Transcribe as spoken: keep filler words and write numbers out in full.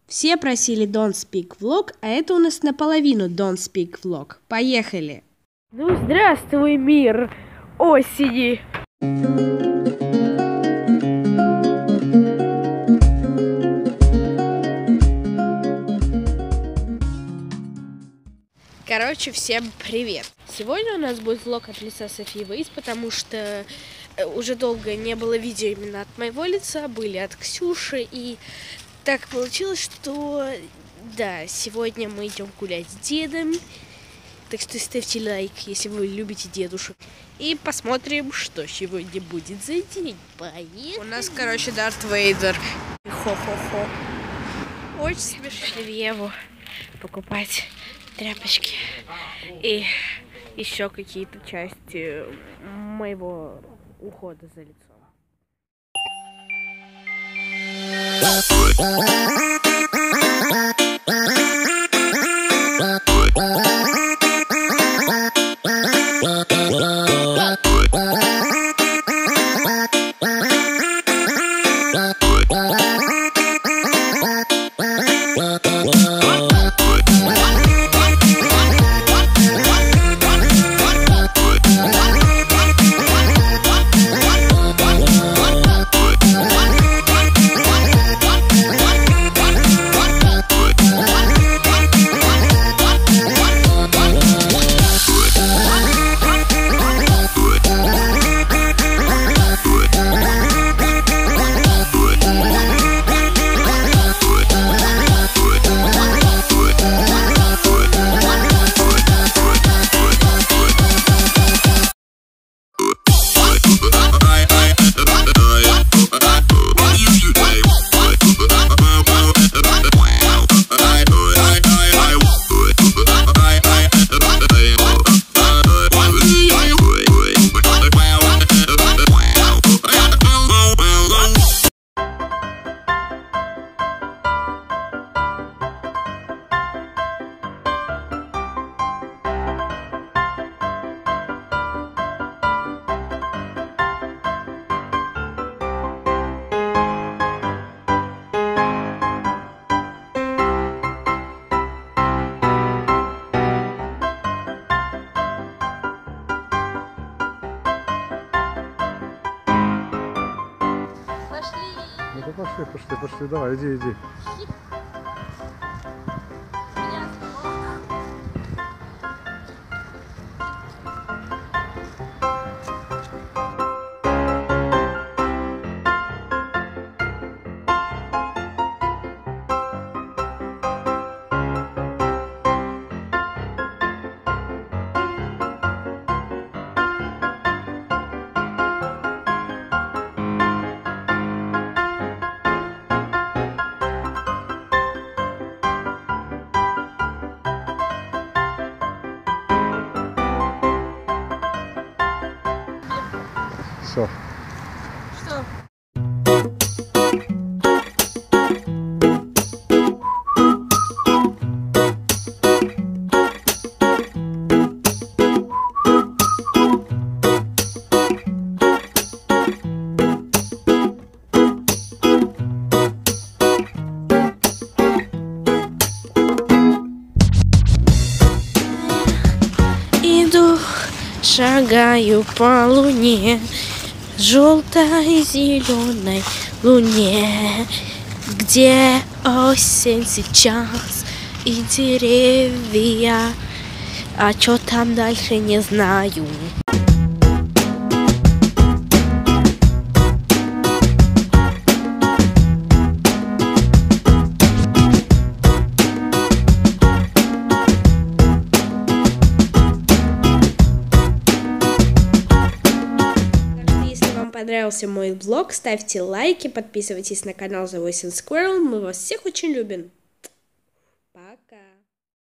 Все просили Don't Speak Vlog, а это у нас наполовину Don't Speak Vlog. Поехали! Ну, здравствуй, мир осени! Короче, всем привет! Сегодня у нас будет влог от лица Софии Вейс, потому что уже долго не было видео именно от моего лица, были от Ксюши, и так получилось, что да, сегодня мы идем гулять с дедом, так что ставьте лайк, если вы любите дедушек, и посмотрим, что сегодня будет за день. Поехали! У нас, короче, Дарт Вейдер. Хо-хо-хо. Очень смешно Еву покупать тряпочки и еще какие-то части моего ухода за лицом. Ну пошли, пошли, пошли, давай, иди, иди. Все. Что? Иду, шагаю по луне, желтой зеленой луне, где осень сейчас и деревья, а что там дальше не знаю. Понравился мой влог, ставьте лайки, подписывайтесь на канал The Voice and Squirrel. Мы вас всех очень любим.